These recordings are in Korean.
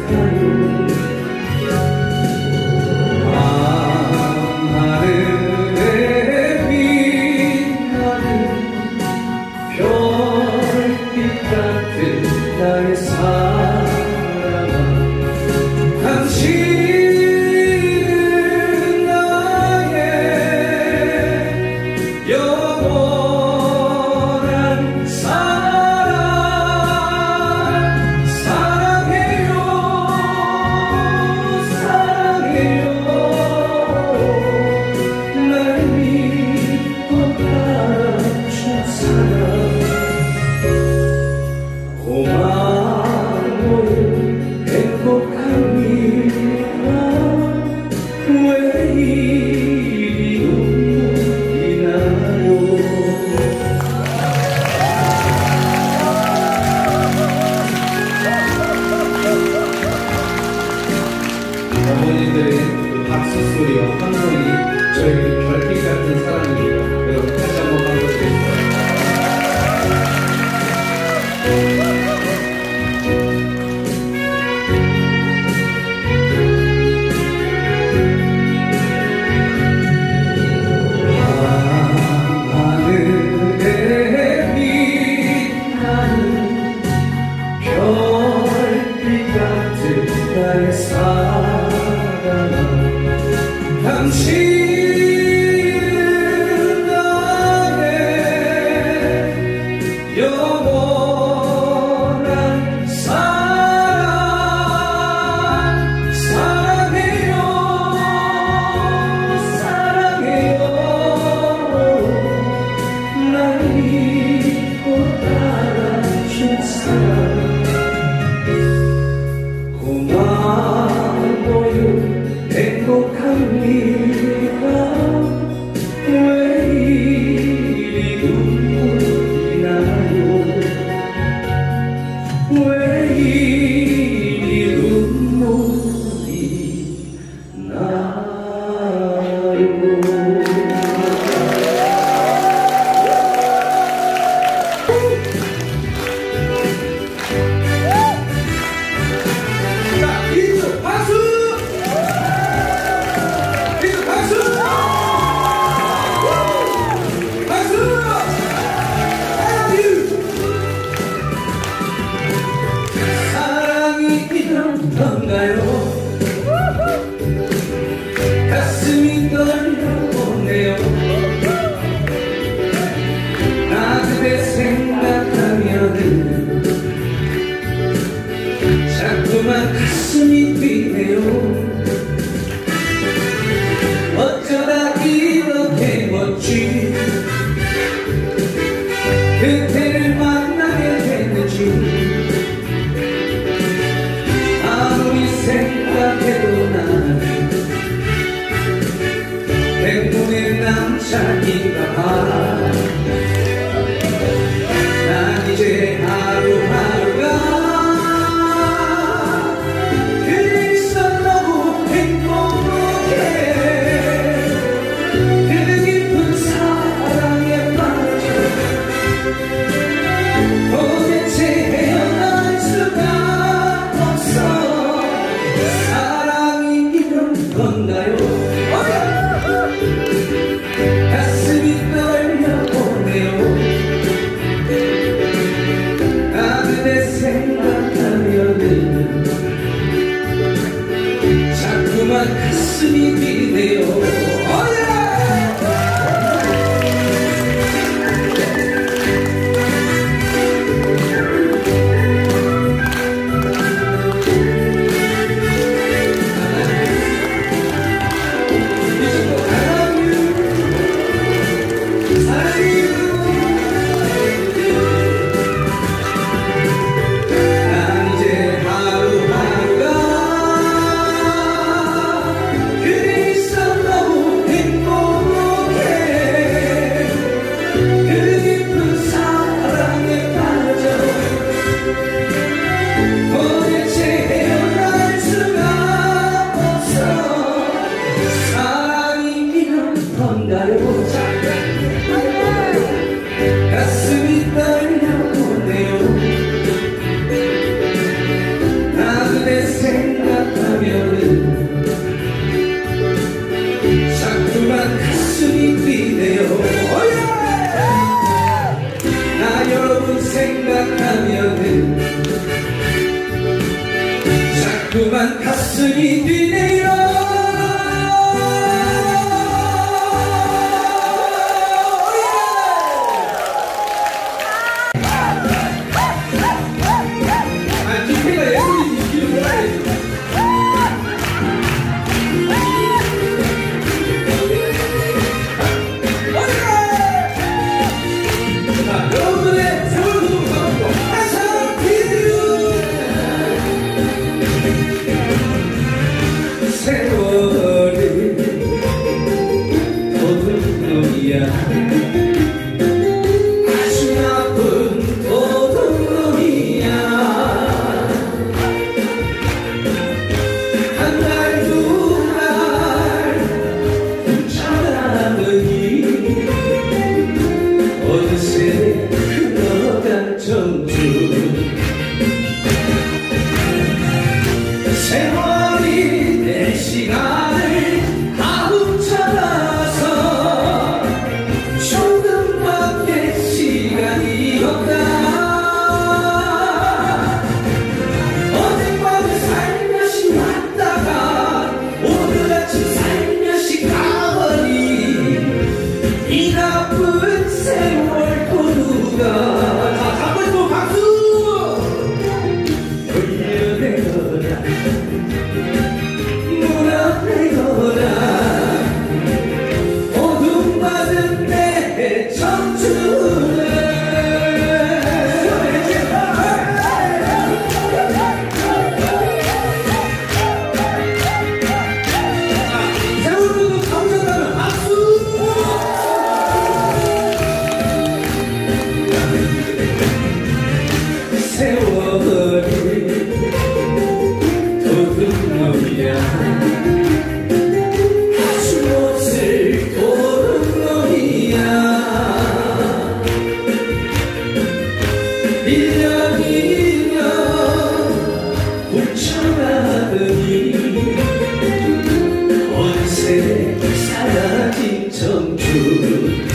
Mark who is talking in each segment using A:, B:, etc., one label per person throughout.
A: 어머니들의 그 박수 소리와 함성이 저에게 별빛 같은 사랑입니다. 여러분 다시 한번 반갑습니다.
B: 하늘에 빛나는 별빛 같은 나의 사랑아, 당신은 나의 영원한 사랑. 사랑해요, 사랑해요. 날 믿고 따라준 사랑. 고마워요, 행복합니다. 왜 이리 눈물이 나요? 왜 이리 눈물이 나요? 건가요? 가슴이 떨려오네요. 나 그대 생각하면은 자꾸만 가슴이 뛰네요. 어쩌다 이렇게 멋진 그대를 만나게 됐는지 생각해도 나는 행운의 남자인가 봐. 난 이제 하루하루가 그리서 너무 행복해. 그 깊은 사랑에 빠져 도대체 헤어날 수가 없어. 건가요? 가슴이 떨려오네요. 나 그대 생각하면은 자꾸만 가슴이 뛰네요. 그리서 너무 생각하면은 자꾸만 가슴이 뛰네요. 나 여러분 생각하면은 자꾸만 가슴이 뛰네요. 세월을 도둑놈이야. 아주 나쁜 도둑놈이야. 한 달 두 달 훔쳐가더니 어느새 흘러간 청춘. 세월이 내 시간을 다 훔쳐가서 조금밖에 시간이 없다. 어젯밤에 살며시 왔다가 오늘 아침 살며시 가버린 이 나쁜 세월 도둑아. 다 잡아주고 박수! 돌려내거라 도둑맞은 내 청춘을. 세월도 감사하다면 박수! 세월이 도둑놈이야. 훔쳐가더니 어느새 사라진 청춘.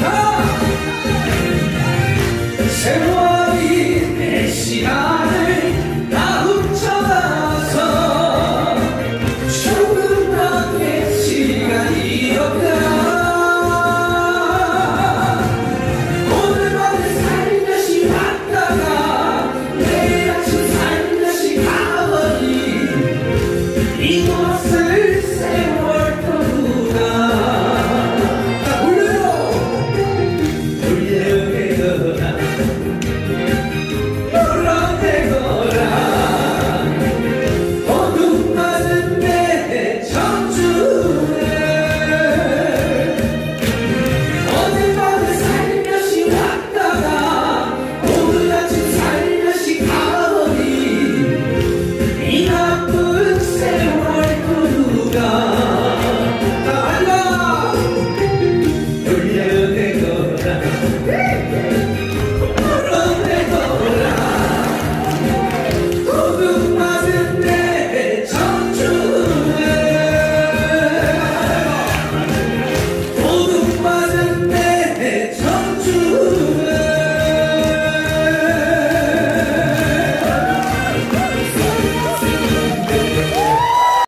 B: 세월이 내 시간을 다 훔쳐가서 조금밖에 시간이 없다. 오늘 밤에 살며시 왔다가 내일 아침 살며시 가버린 이곳에